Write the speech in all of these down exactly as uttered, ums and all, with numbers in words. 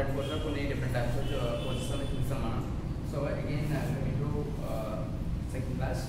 Contact ఫోర్స్లో కొన్ని different types of forces అనేది చూస్తాం మనం. So again coming to second class.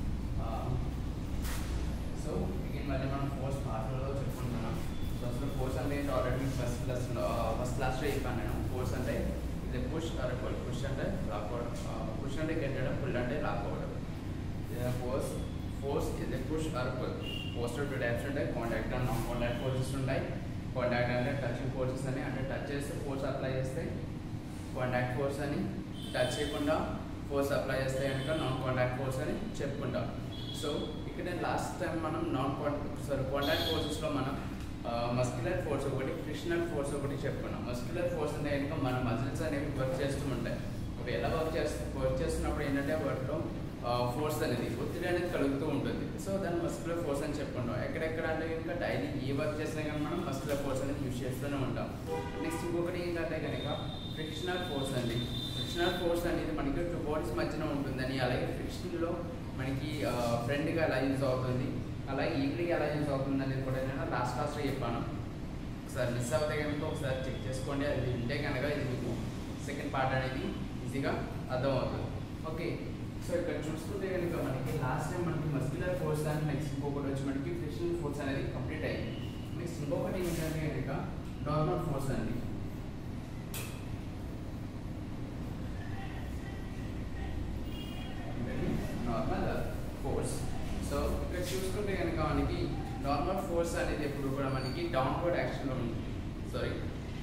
So again మళ్ళీ మనం ఫోర్స్ పార్ట్లో చెప్పుకుంటున్నాం. సో అసలు ఫోర్స్ అంటే ఏంటి ఆల్రెడీ ఫస్ట్ క్లాస్లో ఫస్ట్ క్లాస్లో చెప్పాను నేను. ఫోర్స్ అంటే ఇది పుష్ ఆర్ పుల్. పుష్ అంటే లాక్అవుట్, పుష్ అంటే గెట్టడం, పుల్ అంటే లాక్అవుట్. ఫోర్స్ ఫోర్స్ ఇది push or pull. Force two types ఉంటాయి, contact and non contact forces ఉంటాయి. కాంటాక్ట్ అంటే టచింగ్ ఫోర్సెస్ అని, అంటే టచ్ చేస్తే ఫోర్స్ అప్లై చేస్తే కాంటాక్ట్ ఫోర్స్ అని, టచ్ చేయకుండా ఫోర్స్ అప్లై చేస్తే కనుక నాన్ కాంటాక్ట్ ఫోర్స్ అని చెప్పుకుంటాం. సో ఇక్కడ లాస్ట్ టైం మనం నాన్ కాంటాక్ట్ సారీ కాంటాక్ట్ ఫోర్సెస్లో మనం మస్క్యులర్ ఫోర్స్ ఒకటి, ఫ్రిక్షనల్ ఫోర్స్ ఒకటి చెప్పుకున్నాం. మస్క్యులర్ ఫోర్స్ అంటే కనుక మన మజిల్స్ అనేవి వర్క్ చేస్తూ ఉంటాయి. అవి ఎలా వర్క్ చేస్తూ వర్క్ చేస్తున్నప్పుడు ఏంటంటే వాటిలో ఫోర్స్ అనేది ఒత్తిడి అనేది కలుగుతూ ఉంటుంది. సో దాన్ని మస్క్యులర్ ఫోర్స్ అని చెప్పుకుంటాం. ఎక్కడెక్కడ అంటే కనుక డైలీ ఏ వర్క్ చేసినా కానీ మనం మస్క్యులర్ ఫోర్స్ అనేది యూజ్ చేస్తూనే ఉంటాం. నెక్స్ట్ ఇంకొకటి ఏంటంటే కనుక ఫ్రిక్షనల్ ఫోర్స్ అండి. ఫ్రిక్షనల్ ఫోర్స్ అనేది మనకి టూ బాడీస్ మధ్యన ఉంటుందని, అలాగే ఫ్రిక్షన్లో మనకి ఫ్రంట్గా ఎలా యూజ్ అవుతుంది, అలాగే ఈక్వల్గా ఎలా యూజ్ అవుతుంది అనేది కూడా నేను లాస్ట్ క్లాస్లో చెప్పాను. ఒకసారి మిస్ అవుతే కనుక ఒకసారి చెక్ చేసుకోండి. అది వింటే కనుక ఇది మీకు సెకండ్ పార్ట్ అనేది ఈజీగా అర్థమవుతుంది. ఓకే, సో ఇక్కడ చూసుకుంటే కనుక మనకి లాస్ట్ టైం మనకి మస్క్యులర్ ఫోర్స్ అండ్ నెక్స్ట్ ఇంకొకటి వచ్చి మనకి ఫ్రిక్షనల్ ఫోర్స్ అనేది కంప్లీట్ అయ్యింది. నెక్స్ట్ ఇంకొకటి ఏంటంటే కనుక నార్మల్ ఫోర్స్ అండి. Normal force. సో ఇక్కడ చూసుకుంటే కనుక మనకి నార్మల్ ఫోర్స్ అనేది ఎప్పుడు కూడా మనకి డౌన్వర్డ్ యాక్షన్లో ఉంది. సారీ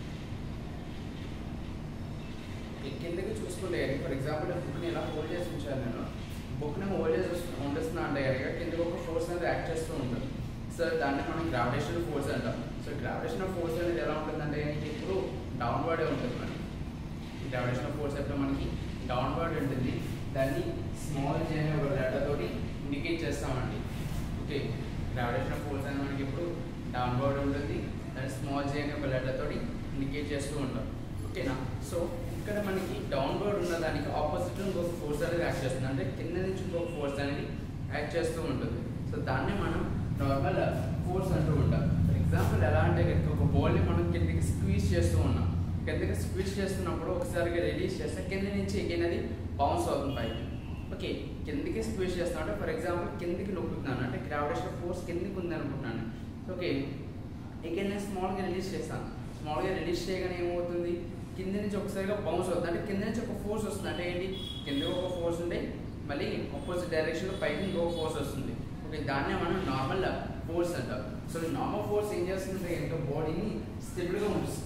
కిందకి చూసుకుంటే ఫర్ ఎగ్జాంపుల్ బుక్ని ఎలా హోల్డ్ చేసి ఉంచాను నేను. బుక్ని హోల్డ్ చేసి ఉండుస్తున్నా అంటే కనుక కిందకి ఒక ఫోర్స్ అనేది యాక్ట్ చేస్తూ ఉంటుంది. సో దాన్ని మనం గ్రావిటేషనల్ ఫోర్స్ అంటాం. సో గ్రావిటేషనల్ ఫోర్స్ అనేది ఎలా ఉంటుందంటే ఇప్పుడు డౌన్వర్డే ఉంటుంది. మనకి గ్రావిటేషనల్ ఫోర్స్ ఎప్పుడు మనకి డౌన్వర్డ్ ఉంటుంది. దాన్ని స్మాల్ జే అనే ఒక లెటర్ తోటి ఇండికేట్ చేస్తామండి. ఓకే, గ్రావిటేషనల్ ఫోర్స్ అనేది మనకి ఇప్పుడు డౌన్వర్డ్ ఉంటుంది. దాన్ని స్మాల్ జే అనే ఒక లెటర్ తోటి ఇండికేట్ చేస్తూ ఉంటాం. ఓకేనా. సో ఇక్కడ మనకి డౌన్వర్డ్ ఉన్న దానికి ఆపోజిట్ ఇంకొక ఫోర్స్ అనేది యాక్ట్ చేస్తుంది. అంటే కింద నుంచి ఇంకొక ఫోర్స్ అనేది యాక్ట్ చేస్తూ ఉంటుంది. సో దాన్ని మనం నార్మల్ ఫోర్స్ అంటూ ఉంటాం. ఫర్ ఎగ్జాంపుల్ ఎలా అంటే ఒక బాల్ని మనం కిందకి స్క్వీజ్ చేస్తూ ఉన్నాం. కిందకి స్క్వీజ్ చేస్తున్నప్పుడు ఒకసారిగా రిలీజ్ చేస్తే కింద నుంచి ఎగైన్ అది బౌన్స్ అవుతుంది పైకి. ఓకే, కిందకి స్క్వీజ్ చేస్తాం అంటే ఫర్ ఎగ్జాంపుల్ కిందకి నొక్కుతున్నాను అంటే గ్రావిటేషన్ ఫోర్స్ కిందకి ఉంది అనుకుంటున్నాను. ఓకే, ఎగైన్ నేను స్మాల్గా రిలీజ్ చేస్తాను. స్మాల్గా రిలీజ్ చేయగానే ఏమవుతుంది, కింద నుంచి ఒకసారిగా బౌన్స్ అవుతుంది. అంటే కింద నుంచి ఒక ఫోర్స్ వస్తుంది. అంటే ఏంటి, కింద ఒక ఫోర్స్ ఉంటే మళ్ళీ ఆపోజిట్ డైరెక్షన్లో పైకి ఇంకొక ఫోర్స్ వస్తుంది. ఓకే, దాన్నే మనం నార్మల్ ఫోర్స్ అంటాం. సో నార్మల్ ఫోర్స్ ఏం చేస్తుందంటే ఇంకా బాడీని స్టెబుల్గా ఉంచుతుంది.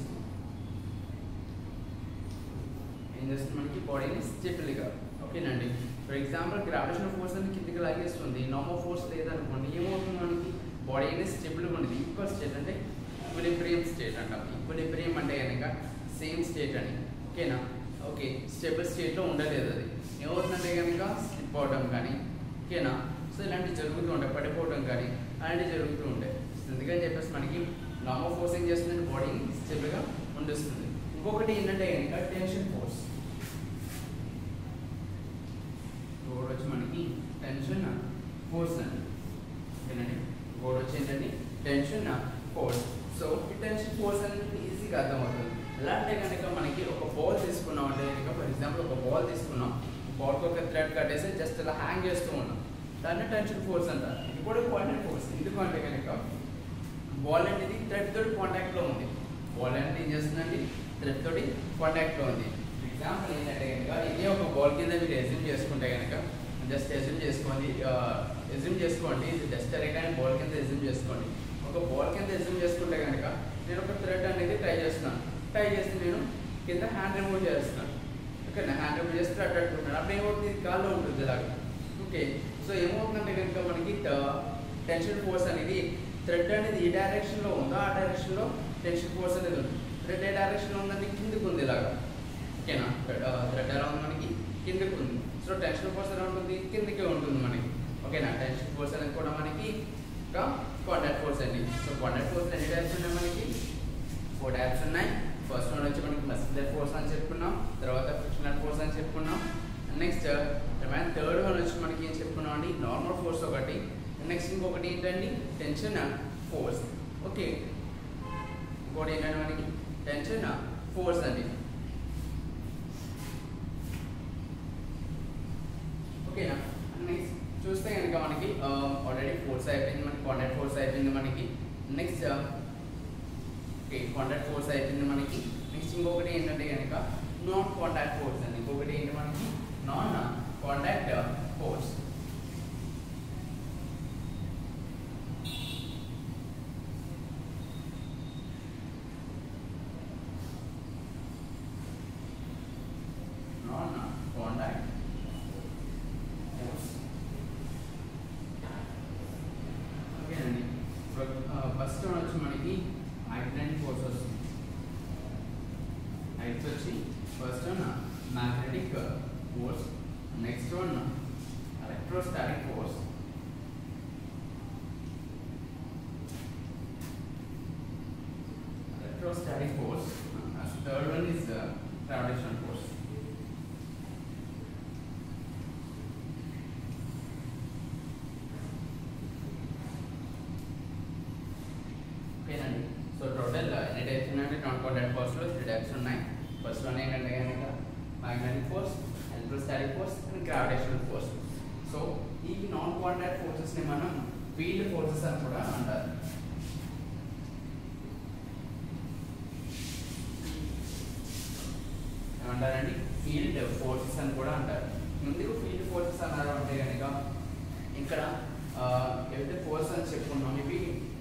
ఏం చేస్తుంది మనకి బాడీని స్టెబుల్గా. ఓకేనండి. ఫర్ ఎగ్జాంపుల్ గ్రావిటేషనల్ ఫోర్స్ అనేది కిందకి లాగేస్తుంది. నార్మల్ ఫోర్స్ లేదనుకోండి ఏమవుతుంది మనకి బాడీ అనేది స్టెబుల్గా ఉంటుంది. ఈక్వల్ స్టేట్ అంటే ఈక్విలిబ్రియం స్టేట్ అంటాం. ఈక్విలిబ్రియం అంటే కనుక సేమ్ స్టేట్ అని. ఓకేనా. ఓకే, స్టేబుల్ స్టేట్లో ఉండలేదు. అది ఏమవుతుందంటే కనుక స్లిప్ అవడం కానీ, ఓకేనా. సో ఇలాంటివి జరుగుతూ ఉంటాయి, పడిపోవడం కానీ అలాంటివి జరుగుతూ ఉంటాయి. ఎందుకని చెప్పేసి మనకి నార్మల్ ఫోర్స్ ఏం చేస్తుంది, బాడీని స్టేబుల్గా ఉండిస్తుంది. ఇంకొకటి ఏంటంటే కనుక టెన్షన్ ఫోర్స్. ఇంకొకటి వచ్చి మనకి టెన్షన్ ఫోర్స్ అండి. ఓకేనండి. ఇంకొకటి వచ్చి ఏంటంటే టెన్షన్ ఫోర్స్. సో ఈ టెన్షన్ ఫోర్స్ అనేది ఈజీగా అర్థమవుతుంది. ఎలా అంటే కనుక మనకి ఒక బాల్ తీసుకున్నాం అంటే కనుక ఫర్ ఎగ్జాంపుల్ ఒక బాల్ తీసుకున్నాం, బాల్కి ఒక థ్రెడ్ కట్టేసి జస్ట్ ఇలా హ్యాంగ్ చేస్తూ ఉన్నాం, దాన్ని టెన్షన్ ఫోర్స్ అంటారు. ఇది కూడా కాంటాక్ట్ ఫోర్స్. ఎందుకంటే కనుక బాల్ అనేది థ్రెడ్ తోటి కాంటాక్ట్లో ఉంది. బాల్ అనేది ఏం చేస్తుందండి, థ్రెడ్ తోటి కాంటాక్ట్లో ఉంది. ఎగ్జాంపుల్ ఏంటంటే కనుక ఇదే ఒక బాల్ కింద మీరు ఎజ్యూమ్ చేసుకుంటే కనుక జస్ట్ ఎజ్యూమ్ చేసుకోండి ఎజ్యూమ్ చేసుకోండి ఇది జస్ట్ రెక్టాంగిల్ బాల్ కింద ఎజ్యూమ్ చేసుకోండి. ఒక బాల్ కింద ఎజ్యూమ్ చేసుకుంటే కనుక నేను ఒక థ్రెడ్ అనేది ట్రై చేస్తున్నాను. ట్రై చేసి నేను కింద హ్యాండ్ రిమూవ్ చేస్తున్నాను. ఓకే, హ్యాండ్ రిమూవ్ చేస్తే అటు అట్టుకున్నాను. అప్పుడు ఏమవుతుంది, కాల్లో ఉంటుంది ఇలాగా. ఓకే, సో ఏమవుతుందంటే కనుక మనకి టెన్షన్ ఫోర్స్ అనేది థ్రెడ్ అనేది ఏ డైరెక్షన్లో ఉందో ఆ డైరెక్షన్లో టెన్షన్ ఫోర్స్ అనేది ఉంది. థ్రెడ్ ఏ డైరెక్షన్లో ఉందంటే కిందకు ఉంది ఇలాగా. ఓకేనా, థ్రెడ్ ఎలా ఉంది మనకి కిందకు ఉంది. సో టెన్షన్ ఫోర్స్ ఎలా ఉంటుంది, కిందకే ఉంటుంది మనకి. ఓకేనా, టెన్షన్ ఫోర్స్ అనేది కూడా మనకి ఒక కాంటాక్ట్ ఫోర్స్ అండి. సో కాంటాక్ట్ ఫోర్స్ ఎన్ని టైప్స్ ఉన్నాయి మనకి, ఫోర్ టైప్స్ ఉన్నాయి. ఫస్ట్ వన్ వచ్చి మనకి మస్క్యులర్ ఫోర్స్ అని చెప్పుకున్నాం, తర్వాత ఫ్రిక్షనల్ ఫోర్స్ అని చెప్పుకున్నాం. నెక్స్ట్ రిమైన్ థర్డ్ వన్ వచ్చి మనకి ఏం చెప్పుకున్నాం అండి, నార్మల్ ఫోర్స్ ఒకటి. నెక్స్ట్ ఇంకొకటి ఏంటండి టెన్షన్ ఫోర్స్. ఓకే, ఇంకోటి ఏంటంటే మనకి టెన్షన్ ఫోర్స్ అండి. ఓకేనా. నెక్స్ట్ చూస్తే కనుక మనకి ఆల్రెడీ ఫోర్స్ అయిపోయింది, మనకి కాంటాక్ట్ ఫోర్స్ అయిపోయింది మనకి. నెక్స్ట్ ఓకే కాంటాక్ట్ ఫోర్స్ అయిపోయింది మనకి. నెక్స్ట్ ఇంకొకటి ఏంటంటే కనుక నాన్ కాంటాక్ట్ ఫోర్స్ అండి. ఇంకొకటి ఏంటి మనకి non contact force. Non contact force ఓకేనండి. ఫస్ట్ వన్ వచ్చి మనకి మ్యాగ్నెటిక్ ఫోర్స్ వస్తుంది. నెక్స్ట్ వచ్చి first one magnetic force, next one electrostatic force, electrostatic force. As third one is the gravitational force. Okay, Nandi. So total uh, any types unnante non-contact force lo three types unnai. First one ఏంటంటే కనుక magnetic force, electrostatic force and gravitational force. So ఈ non contact forces ని మనం field forces అని కూడా అంటారు. ఏమంటారండి? Field forces అని కూడా అంటారు. ముందుకు ఫీల్డ్ ఫోర్సెస్ అన్నారు అంటే కనుక ఇక్కడ ఏదైతే ఫోర్స్ అని చెప్పుకున్నాం ఇవి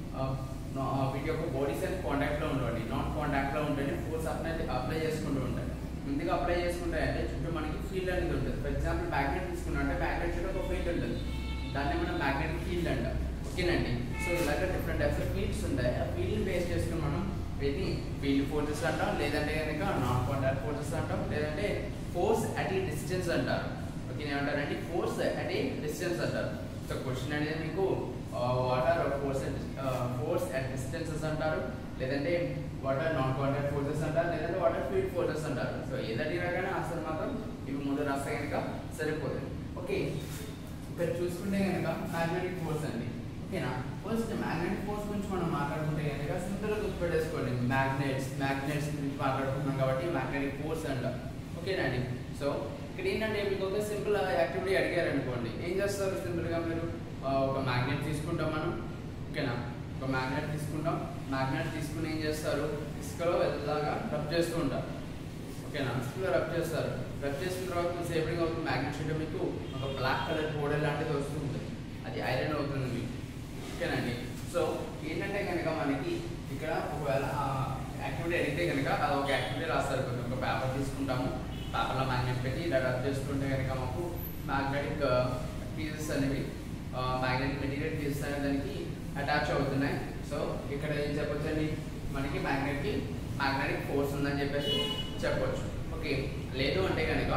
వీటి యొక్క బాడీస్ అని కాంటాక్ట్లో ఉండండి. నాన్ కాంటాక్ట్లో ఉంటేనే ఫోర్స్ అప్లై అప్లై చేసుకుంటూ ఉంటాయి. ముందుగా అప్లై చేసుకుంటాయి అంటే చుట్టూ మనకి ఫీల్డ్ అనేది ఉంటుంది. ఫర్ ఎగ్జాంపుల్ మ్యాగ్నెట్ తీసుకున్నాం అంటే మ్యాగ్నెట్ చుట్టూ ఒక ఫీల్డ్ ఉంటుంది, దాన్ని మనం మ్యాగ్నెటిక్ ఫీల్డ్ అంటాం. ఓకేనండి. సో ఇలాగ డిఫరెంట్ టైప్స్ ఆఫ్ ఫీల్డ్స్ ఉంటాయి. ఆ ఫీల్డ్ని బేస్ చేసుకుని మనం ఇది ఫీల్డ్ ఫోర్సెస్ అంటాం, లేదంటే కనుక నాన్ కాంటాక్ట్ ఫోర్సెస్ అంటాం, లేదంటే ఫోర్స్ అట్ ఏ డిస్టెన్స్ అంటారు. ఓకే ఏమంటారంటే ఫోర్స్ అట్ ఏ డిస్టెన్స్ అంటారు. సో క్వశ్చన్ అనేది మీకు what are force force at distances అంటారు, లేదంటే what are non contact forces అంటారు, లేదంటే వాట్ ఆర్ ఫీల్డ్ ఫోర్సెస్ అంటారు. సో ఏదైనా రాగానే ఆన్సర్ మాత్రం ఇవి ముందు రాస్తే కనుక సరిపోతుంది. ఓకే ఇక్కడ చూసుకుంటే కనుక మ్యాగ్నెటిక్ ఫోర్స్ అండి. ఓకేనా. ఫస్ట్ మ్యాగ్నెటిక్ ఫోర్స్ గురించి మనం మాట్లాడుకుంటే కనుక సింపుల్గా గుర్తుపెట్టేసుకోండి. మ్యాగ్నెట్స్ మ్యాగ్నెట్స్ గురించి మాట్లాడుకుంటున్నాం కాబట్టి మ్యాగ్నెటిక్ ఫోర్స్ అంటాం. ఓకేనండి. సో ఇక్కడ ఏంటంటే మీకు ఒక సింపుల్ యాక్టివిటీ అడిగారు అనుకోండి, ఏం చేస్తారు సింపుల్గా మీరు ఒక మ్యాగ్నెట్ తీసుకుంటాం మనం. ఓకేనా. ఒక మ్యాగ్నెట్ తీసుకుంటాం, మ్యాగ్నెట్ తీసుకుని ఏం చేస్తారు ఇసుకలో ఇలాగా రబ్ చేస్తూ ఉంటారు. ఓకేనా. ఇసుకలో రబ్ చేస్తారు. రబ్ చేసిన తర్వాత కొంచెంసేపటిగా అవుతుంది మ్యాగ్నెట్ షీట్ మీకు ఒక బ్లాక్ కలర్ పౌడర్ లాంటిది వస్తుంది, అది ఐరన్ అవుతుంది మీకు. ఓకేనండి. సో ఏంటంటే కనుక మనకి ఇక్కడ ఒకవేళ యాక్టివిటీ అడిగితే కనుక అది ఒక యాక్టివిటీ రాస్తారు. కొంచెం ఒక పేపర్ తీసుకుంటాము, పేపర్లో మ్యాగ్నెట్ పెట్టి ఇలా రబ్ చేసుకుంటే కనుక మాకు మ్యాగ్నెటిక్ పీసెస్ అనేవి మ్యాగ్నెటిక్ మెటీరియల్ పీసెస్ అనే దానికి అటాచ్ అవుతున్నాయి. సో ఇక్కడ ఏం చెప్పొచ్చండి మనకి మ్యాగ్నెట్కి మ్యాగ్నెటిక్ ఫోర్స్ ఉందని చెప్పేసి చెప్పొచ్చు. ఓకే. లేదు అంటే కనుక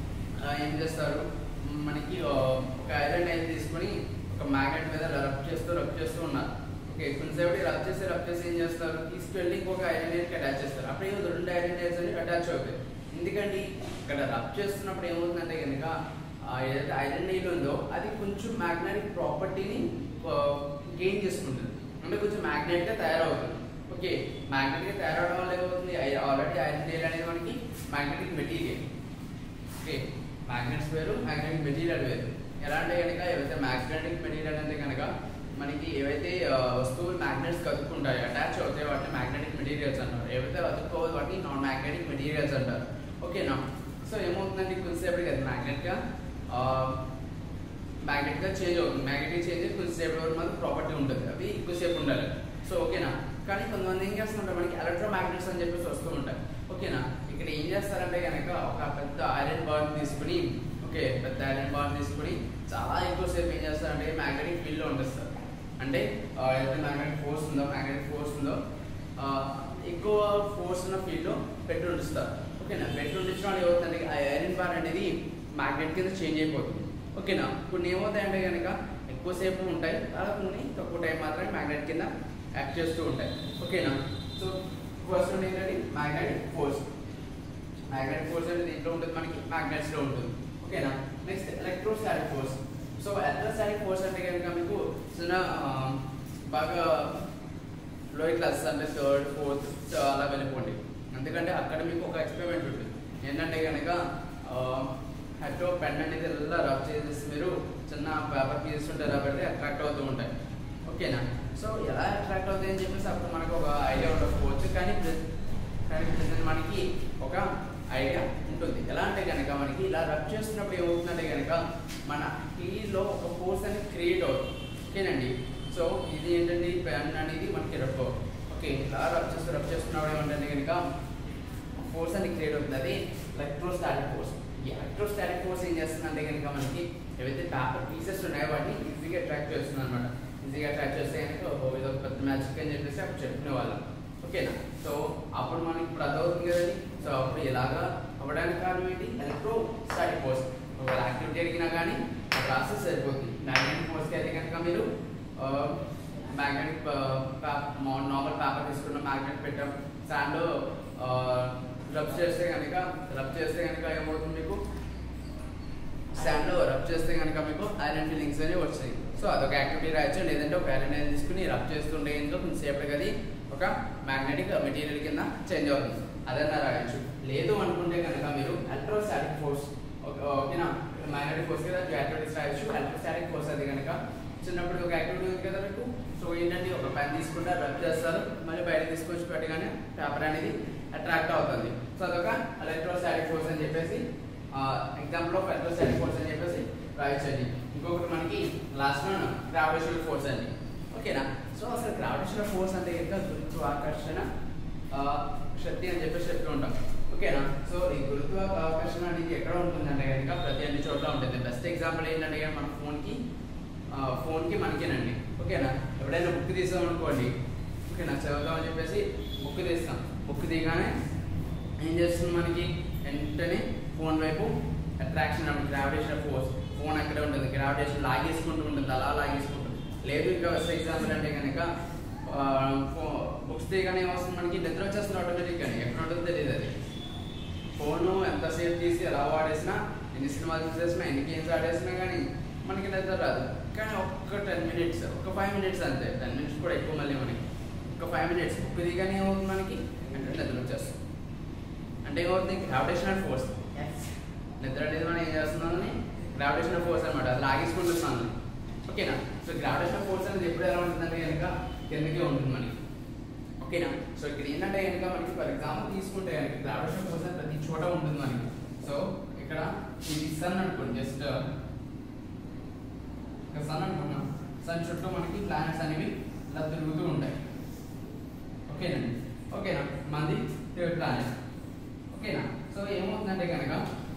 ఏం చేస్తారు మనకి ఒక ఐరన్ అయితే తీసుకొని ఒక మ్యాగ్నెట్ మీద రబ్ చేస్తూ రబ్ చేస్తూ ఉన్నారు. ఓకే కొంచెంసేపు రబ్ చేసి రబ్ చేసి ఏం చేస్తారు తీసుకెళ్ళి ఇంకొక ఐరన్ ఎయిర్కి అటాచ్ చేస్తారు. అప్పుడు ఏమో రెండు ఐరన్ ఎయిర్స్ అనేవి అటాచ్ అవుతాయి. ఎందుకండి ఇక్కడ రబ్ చేస్తున్నప్పుడు ఏమవుతుందంటే కనుక ఏదైతే ఐరన్ ఎయిర్ ఉందో అది కొంచెం మ్యాగ్నెటిక్ ప్రాపర్టీని గెయిన్ చేసుకుంటుంది, అంటే కొంచెం మ్యాగ్నెట్గా తయారవుతుంది. ఓకే మ్యాగ్నెట్గా తయారవడం వల్ల ఏమవుతుంది ఆల్రెడీ ఐరన్ ఎయిర్ అనేది మనకి మ్యాగ్నెటిక్ మెటీరియల్. ఓకే మ్యాగ్నెట్స్ వేరు మ్యాగ్నెటిక్ మెటీరియల్ వేరు. ఎలా అంటే కనుక ఏవైతే మ్యాగ్నెటిక్ మెటీరియల్ అంటే కనుక మనకి ఏవైతే వస్తువులు మ్యాగ్నెట్స్ కదుపుకుంటాయి అటాచ్ అవుతాయి వాటిని మ్యాగ్నెటిక్ మెటీరియల్స్ అంటారు. ఏవైతే అతుక్కోవాలి వాటిని నాన్ మ్యాగ్నెటిక్ మెటీరియల్స్ అంటారు. ఓకేనా. సో ఏమవుతుందంటే కొంచెంసేపటికి అది మ్యాగ్నెట్గా మ్యాగ్నెట్గా చేంజ్ అవుతుంది. మ్యాగ్నెటిక్ చేంజ్ కొంచెంసేపు వరకు మనకు ప్రాపర్టీ ఉంటుంది, అవి ఎక్కువసేపు ఉండాలి. సో ఓకేనా. కానీ కొంతమంది ఏం చేస్తుంటారు మనకి ఎలక్ట్రో మ్యాగ్నెట్స్ అని చెప్పేసి వస్తూ ఉంటాయి. ఓకేనా. ఇక్కడ ఏం చేస్తారంటే కనుక ఒక పెద్ద ఐరన్ బాల్ తీసుకుని ఓకే పెద్ద ఐరన్ బాల్ తీసుకుని చాలా ఎక్కువసేపు ఏం చేస్తారంటే మ్యాగ్నెటిక్ ఫీల్డ్లో ఉండిస్తారు. అంటే ఏదైతే మ్యాగ్నెటిక్ ఫోర్స్ ఉందో మ్యాగ్నెటిక్ ఫోర్స్ ఉందో ఎక్కువ ఫోర్స్ ఉన్న ఫీల్డ్లో పెట్టి ఉండిస్తారు. ఓకేనా. పెట్టి ఉండించడం వల్ల ఏమవుతుందంటే ఆ ఐరన్ బార్ అనేది మ్యాగ్నెట్ కింద చేంజ్ అయిపోతుంది. ఓకేనా. కొన్ని ఏమవుతాయంటే కనుక ఎక్కువసేపు ఉంటాయి, అలా కొన్ని తక్కువ టైం మాత్రమే మ్యాగ్నెట్ కింద యాక్ట్ చేస్తూ ఉంటాయి. ఓకేనా. సో ఫస్ట్ వన్ ఏంటంటే మ్యాగ్నెటిక్ ఫోర్స్. మ్యాగ్నెటిక్ ఫోర్స్ అనేది దీంట్లో ఉంటుంది మనకి మ్యాగ్నెట్స్లో ఉంటుంది. ఓకేనా. Next electrostatic force. So electrostatic force అంటే కనుక మీకు చిన్న బాగా లోయర్ క్లాసెస్ అంటే థర్డ్ ఫోర్త్ అలా వెళ్ళిపోండి, ఎందుకంటే అక్కడ మీకు ఒక ఎక్స్పెరిమెంట్ ఉంటుంది. ఏంటంటే కనుక హెడ్ పెన్ అనేది ఇలా రబ్ చేసేసి మీరు చిన్న పేపర్ పీసెస్ ఉంటే ఎలా పెడితే అట్రాక్ట్ అవుతూ ఉంటాయి. ఓకేనా? సో ఎలా అట్రాక్ట్ అవుతాయి అని చెప్పేసి అప్పుడు మనకు ఒక ఐడియా ఉండకపోవచ్చు, కానీ కానీ మనకి ఒక ఐడియా ఉంటుంది. ఎలా అంటే కనుక మనకి ఇలా రబ్ చేస్తున్నప్పుడు ఏమవుతుందంటే కనుక మన కీలో ఒక ఫోర్స్ అనేది క్రియేట్ అవుతుంది. ఓకేనండి? సో ఇది ఏంటంటే పెన్ అనేది మనకి రబ్ ఓకే ఇలా రబ్ చేస్తూ రబ్ చేస్తున్నప్పుడు ఏమంటే కనుక ఫోర్స్ అనేది క్రియేట్ అవుతుంది. అది ఎలక్ట్రోస్టాటిక్ ఫోర్స్. ఈ ఎలక్ట్రోస్టాటిక్ ఫోర్స్ ఏం చేస్తుందంటే కనుక మనకి ఏవైతే పేపర్ పీసెస్ ఉన్నాయో వాటిని ఈజీగా అట్రాక్ట్ చేస్తుంది అనమాట. ఈజీగా అట్రాక్ట్ చేస్తే కనుక ఇది ఒక పెద్ద మ్యాజిక్ అని చెప్పేసి అప్పుడు చెప్పుకునే వాళ్ళం. ఓకేనా? సో అప్పుడు మనకి ఇప్పుడు అర్థమవుతుంది కదండి. సో అప్పుడు ఇలాగా అవ్వడానికి కారణం ఏంటి? Electrostatic force. ఒకవేళ యాక్టివిటీ అడిగినా కానీ ఆ ప్రాసెస్ సరిపోతుంది. మ్యాగ్నెటిక్ ఫోర్స్కి అయితే కనుక మీరు మ్యాగ్నెటిక్ నార్మల్ పేపర్ తీసుకున్న మ్యాగ్నెట్ పెట్టాం శాండ్లో రబ్ చేస్తే కనుక రబ్ చేస్తే కనుక ఏమవుతుంది మీకు శాండ్లో రబ్ చేస్తే కనుక మీకు ఐరన్ ఫీలింగ్స్ అనేవి వచ్చాయి. సో అదొక యాక్టివిటీ రాయొచ్చు. లేదంటే ఒక ఐరన్ అనేది తీసుకుని రబ్ చేస్తుండే ఏంటో కొంచెంసేపటికి అది ఒక మ్యాగ్నెటిక్ మెటీరియల్ కింద చేంజ్ అవుతుంది. అదన్నా రాయొచ్చు. లేదు అనుకుంటే కనుక మీరు ఎలక్ట్రోస్టాటిక్ ఫోర్స్ ఓకేనా మ్యాగ్నెటిక్ ఫోర్స్ కదా యాక్టివిటీస్ రాయొచ్చు. ఎలక్ట్రోస్టాటిక్ ఫోర్స్ అది కనుక చిన్నప్పుడు ఒక యాక్టివిటీ ఉంది కదా మీకు. సో ఏంటంటే ఒక పెన్ తీసుకుంటారు, రబ్ చేస్తారు, మళ్ళీ బయట తీసుకొచ్చి పెట్టగానే పేపర్ అనేది అట్రాక్ట్ అవుతుంది. సో అదొక ఎలక్ట్రోస్టాటిక్ ఫోర్స్ అని చెప్పేసి ఎగ్జాంపుల్ ఆఫ్ ఎలక్ట్రోస్టాటిక్ ఫోర్స్ అని చెప్పేసి రాయొచ్చండి. ఇంకొకటి మనకి లాస్ట్ వన్ గ్రావిటేషనల్ ఫోర్స్ అండి. ఓకేనా? సో అసలు గ్రావిటేషనల్ ఫోర్స్ అంటే ఇంకా గురుత్వాకర్షణ శక్తి అని చెప్పేసి చెప్తూ ఉంటాం. ఓకేనా? సో ఈ గురుత్వాకర్షణ అనేది ఎక్కడ ఉంటుందంటే కనుక ప్రతి అన్ని చోట్ల ఉంటుంది. బెస్ట్ ఎగ్జాంపుల్ ఏంటంటే మన ఫోన్కి ఫోన్కి మనకేనండి. ఓకేనా? ఎప్పుడైనా బుక్ తీసాం అనుకోండి, ఓకేనా చదువుతామని చెప్పేసి బుక్ తీస్తాం. బుక్ తీయగానే ఏం చేస్తుంది మనకి వెంటనే ఫోన్ వైపు అట్రాక్షన్ అంటే గ్రావిటేషన్ ఫోర్స్. ఫోన్ అక్కడే ఉంటుంది, గ్రావిటేషన్ లాగేసుకుంటూ ఉంటుంది, అలా లాగేసుకుంటుంది. లేదు ఇంకా బెస్ట్ ఎగ్జాంపుల్ అంటే కనుక బుక్స్ తీయగానే ఏమొస్తుంది మనకి నిద్ర వచ్చేస్తుంది ఆటోమేటిక్. కానీ ఎక్కడ ఉంటుందో తెలియదు. అది ఫోను ఎంతసేపు తీసి ఎలా వాడేసినా, ఎన్ని సినిమాలు చూసేసినా, ఎన్ని గేమ్స్ ఆడేసినా కానీ మనకి నిద్ర రాదు. కానీ ఒక్క టెన్ మినిట్స్ ఒక ఫైవ్ మినిట్స్ అంతే, టెన్ మినిట్స్ కూడా ఎక్కువ మళ్ళీ మనకి ఒక ఫైవ్ మినిట్స్ బుక్ దిగానే ఏమవుతుంది మనకి అంటే నిద్ర వచ్చేస్తుంది. అంటే ఏమవుతుంది గ్రావిటేషనల్ ఫోర్స్. నిద్ర అనేది మనం ఏం చేస్తున్నామని గ్రావిటేషనల్ ఫోర్స్ అనమాట. అది లాగేసుకుంటున్నాను. ఓకేనా? సో గ్రావిటేషనల్ ఫోర్స్ అనేది ఎప్పుడు ఎలా ఉంటుందంటే కనుక కిందకే ఉంటుంది మనకి. ఓకేనా? సో ఇక్కడ ఏంటంటే కనుక మనకి ఫర్ ఎగ్జాంపుల్ తీసుకుంటే కనుక గ్రావిటేషనల్ ఫోర్స్ అనేది ప్రతి చోట ఉంటుంది మనకి. సో ఇక్కడ ఇది సన్ అనుకోండి, జస్ట్ సన్ అనుకున్నాం. సన్ చుట్టూ మనకి ప్లానెట్స్ అనేవి ఇలా తిరుగుతూ ఉంటాయి. ఓకేనండి? ఓకేనా? మంది ప్లానెట్. ఓకేనా? సో ఏమవుతుందంటే కనుక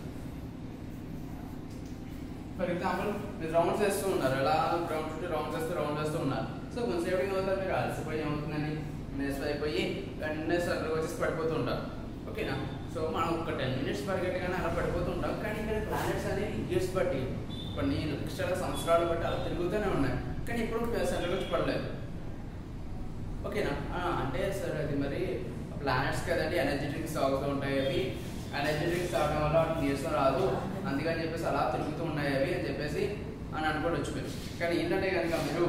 ఫర్ ఎగ్జాంపుల్ మీరు రౌండ్స్ వేస్తూ ఉన్నారు, ఎలా గ్రౌండ్ చుట్టూ రౌండ్స్ వేస్తూ రౌండ్ వేస్తూ ఉన్నారు. సో కొంచెంసేపు ఏమవుతారు మీరు అలసిపోయి ఏమవుతుందని నెస్ అయిపోయి వెంటనే సర్లు వచ్చేసి పడిపోతూ ఉంటారు. ఓకేనా? సో మనం ఒక టెన్ మినిట్స్ పరిగెట్టగానే అలా పడిపోతూ ఉంటాం. కానీ ఇక్కడ ప్లానెట్స్ అనేవి ఇయర్స్ బట్టి కొన్ని లక్షల సంవత్సరాలు బట్టి అలా తిరుగుతూనే ఉన్నాయి. కానీ ఇప్పుడు సర్లు వచ్చి పడలేదు. ఓకేనా? అంటే సార్ అది మరి ప్లానెట్స్ కదండి, ఎనర్జీ డ్రింక్స్ తాగుతూ ఉంటాయి. అవి ఎనర్జీ డ్రింక్స్ తాగడం వల్ల వాటికి నీరసం రాదు, అందుకని చెప్పేసి అలా తిరుగుతూ ఉన్నాయి అవి అని చెప్పేసి అని అనుకోవచ్చు మీరు. కానీ ఏంటంటే కనుక మీరు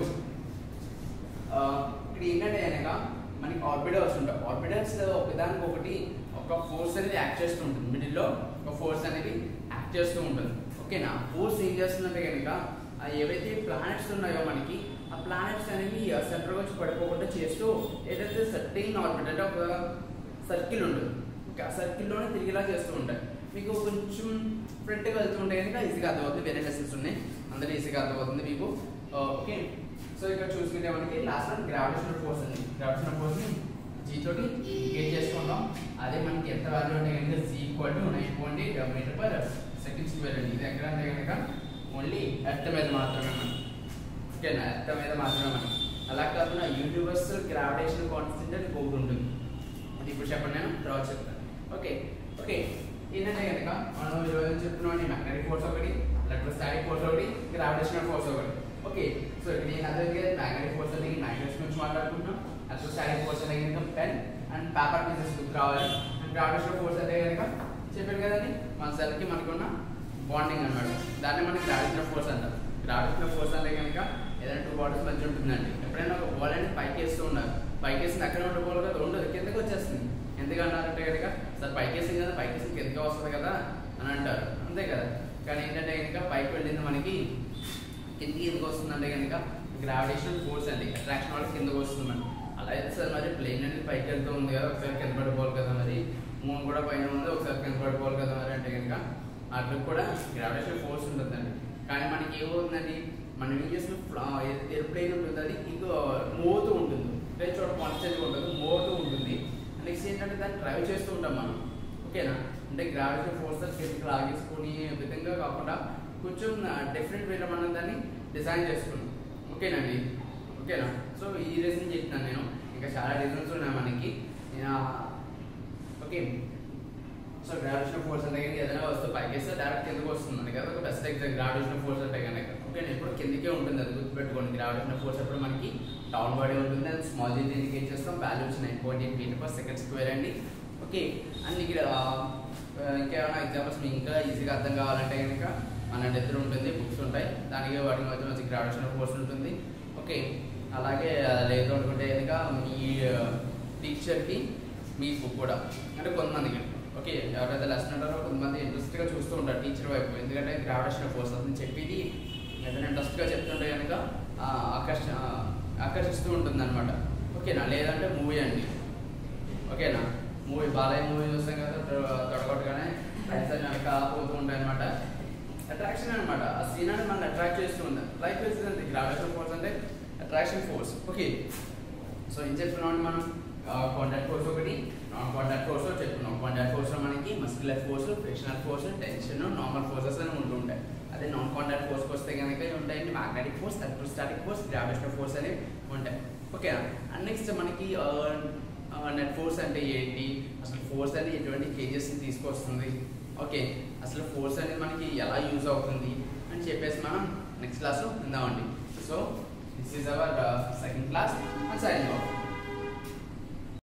ఇక్కడ ఏంటంటే కనుక మనకి ఆర్బిటర్స్ ఉంటాయి. ఆర్బిటర్స్ ఒకదానికి ఒకటి ఒక ఫోర్స్ అనేది యాక్ట్ చేస్తూ ఉంటుంది. మిడిల్లో ఒక ఫోర్స్ అనేది యాక్ట్ చేస్తూ ఉంటుంది. ఓకేనా? ఫోర్స్ ఏం చేస్తుందంటే కనుక ఏవైతే ప్లానెట్స్ ఉన్నాయో మనకి ఆ ప్లానెట్స్ అనేవి సెంటర్ వచ్చి పడిపోకుండా చేస్తూ ఏదైతే సర్టైన్ ఆర్బిట్ అంటే ఒక సర్కిల్ ఉంటుంది, ఆ సర్కిల్లోనే తిరిగిలా చేస్తూ ఉంటాయి. మీకు కొంచెం ఫ్రంట్గా వెళ్తూ ఉంటే కనుక ఈజీగా అర్థమవుతుంది. వేరే లెసన్స్ ఉన్నాయి, అందరూ ఈజీగా అర్థమవుతుంది మీకు. ఓకే? సో ఇక్కడ చూసుకుంటే మనకి లాస్ట్ వన్ గ్రావిటేషనల్ ఫోర్స్ అండి. గ్రావిటేషనల్ ఫోర్స్ని జీ తోటి గేట్ చేసుకుంటాం. అదే మనకి ఎంత వాల్యూ అంటే కనుక G equal to nine point eight metre per second square అండి. ఇది ఎక్కడ అంటే కనుక ఓన్లీ ఎర్త్ మీద మాత్రమే మనం. ఓకేనా? ఎర్త్ మీద మాత్రమే మనం. అలా కాకుండా యూనివర్సల్ గ్రావిటేషనల్ కాన్స్టెంట్ అని ఒకటి ఉంటుంది. అది ఇప్పుడు చెప్పండి, నేను తర్వాత చెప్తాను. ఓకే ఓకే ఏంటంటే కనుక మనం ఈరోజు చెప్తున్నాం మ్యాగ్నెటిక్ ఫోర్స్ ఒకటి, ఎలక్ట్రోస్టాటిక్ ఫోర్స్ ఒకటి, గ్రావిటేషనల్ ఫోర్స్ ఒకటి. ఓకే? సో ఇక్కడ నేను అదే మ్యాగ్నెటిక్ ఫోర్స్ అనేది మ్యాగ్నెట్స్ గురించి మాట్లాడుకుంటున్నాం. ఎలక్ట్రోస్టాటిక్ ఫోర్స్ అనేది కనుక పెన్ అండ్ పేపర్ పీసెస్ గుర్తు రావాలి. అండ్ గ్రావిటేషనల్ ఫోర్స్ అంటే కనుక చెప్పాను కదండి మన సెల్కి మనకున్న బాండింగ్ అనమాట. దాన్ని మనకి గ్రావిటేషనల్ ఫోర్స్ అంటారు. గ్రావిటేషనల్ ఫోర్స్ అంటే కనుక ఏదైనా టూ బాడీస్ మధ్య ఉంటుందండి. ఎప్పుడైనా ఒక బాల్ అనేది పైకి వేస్తూ ఉన్నారు, పైకి వేసింది అక్కడ ఉండిపోవాలి కదా, ఉండదు, కిందకి వచ్చేస్తుంది. ఎందుకు అన్నారంటే కనుక సార్ పైకి వేసింది కదా, పైకి వేసింది కిందకి వస్తుంది కదా అని అంటారు. అంతే కదా? కానీ ఏంటంటే కనుక పైకి వెళ్ళింది మనకి కిందికి ఎందుకు వస్తుందంటే కనుక గ్రావిటేషనల్ ఫోర్స్ అండి, అట్రాక్షన్ వల్ల కిందకు వస్తుంది మరి. అలా అయితే సార్ మరి ప్లేన్ అనేది పైకి వెళ్తూ ఉంది కదా, ఒకసారి కింద పడిపోవాలి కదా, మరి మూన్ కూడా పైన ఉంది ఒకసారి కింద పడిపోవాలి కదా మరి అంటే కనుక అట్లా కూడా గ్రావిటేషనల్ ఫోర్స్ ఉంటుందండి. కానీ మనకి ఏమవుతుందండి, మనం ఏం చేసిన ఎయిర్ప్లేన్ ఉంటుంది అది ఇంకో మూవ్ అవుతూ ఉంటుంది, ప్లేన్ చోట కాన్స్టెంట్గా ఉంటుంది, మూవ్ అవుతూ ఉంటుంది. నెక్స్ట్ ఏంటంటే దాన్ని డ్రైవ్ చేస్తూ ఉంటాం మనం, ఓకేనా. అంటే గ్రావిటేషనల్ ఫోర్స్ కిందకి లాగేసుకుని విధంగా కాకుండా కొంచెం డిఫరెంట్ వేలో మనం దాన్ని డిజైన్ చేసుకున్నాం, ఓకేనండి, ఓకేనా. సో ఈ రీజన్ చెప్తున్నాను నేను, ఇంకా చాలా రీజన్స్ ఉన్నాయి మనకి. ఓకే, సో గ్రావిటేషనల్ ఫోర్స్ అంటే కానీ ఏదైనా వస్తువు పైకి వేస్తే డైరెక్ట్ కిందకు వస్తుంది కదా, ఒక బెస్ట్ ఎగ్జాంపుల్ గ్రావిటేషనల్ ఫోర్స్ అంటే కనుక, ఓకే. ఎప్పుడు కిందకే ఉంటుంది, అది గుర్తుపెట్టుకోండి. గ్రావిటేషనల్ ఫోర్స్ అప్పుడు మనకి డౌన్ బాడీ ఉంటుంది, అది స్మాల్ జీ దీనికి ఏం చేస్తాం, values nine point eight metre per second square అండి, ఓకే. అండ్ ఇక్కడ ఇంకేమైనా ఎగ్జాంపుల్స్ మీకు ఇంకా ఈజీగా అర్థం కావాలంటే కనుక మన దగ్గర ఉంటుంది, బుక్స్ ఉంటాయి, దానికి వాటికి మధ్య మంచి గ్రావిటేషనల్ ఫోర్స్ ఉంటుంది, ఓకే. అలాగే లేదు అనుకుంటే కనుక మీ టీచర్కి మీ బుక్ కూడా, అంటే కొంతమందికి, ఓకే, ఎవరైతే లెసన్ ఉంటారో కొంతమంది ఇంట్రెస్ట్గా చూస్తూ ఉంటారు టీచర్ వైపు, ఎందుకంటే గ్రావిటేషనల్ ఫోర్స్ అని చెప్పేది ఏదైనా ఇంట్రెస్ట్గా చెప్తుంటే కనుక ఆకర్ష ఆకర్షిస్తూ ఉంటుంది అనమాట, ఓకేనా. లేదంటే మూవీ అండి, ఓకేనా. మూవీ బాలయ్య మూవీ చూస్తాం కదా, తొడగొట్టగానే లైట్స్ అని వెనక పోతూ ఉంటాయి అనమాట, అట్రాక్షన్ అనమాట. ఆ సీన్ అనేది మనల్ని అట్రాక్ట్ చేస్తూ ఉంటాం. లైక్ చేస్తుంది గ్రావిటేషనల్ ఫోర్స్ అంటే అట్రాక్షన్ ఫోర్స్, ఓకే. సో ఏం చెప్తున్నాం మనం, కాంటాక్ట్ ఫోర్స్ ఒకటి, నాన్ కాంటాక్ట్ ఫోర్స్ చెప్తున్నాం. కాంటాక్ట్ ఫోర్స్లో మనకి muscular force, frictional force, tension, normal forces అని ఉంటుంటాయి. అదే నాన్ కాంటాక్ట్ ఫోర్స్కి వస్తే కనుక ఉంటాయండి magnetic force, electrostatic force, gravitational force అనేవి ఉంటాయి, ఓకేనా. అండ్ నెక్స్ట్ మనకి నెట్ ఫోర్స్ అంటే ఏంటి, అసలు ఫోర్స్ అనేది ఎటువంటి చేంజెస్ని తీసుకొస్తుంది, ఓకే. అసలు ఫోర్స్ అనేది మనకి ఎలా యూజ్ అవుతుంది అని చెప్పేసి మనం నెక్స్ట్ క్లాస్లో ఉందామండి. So this is our second class and signing of.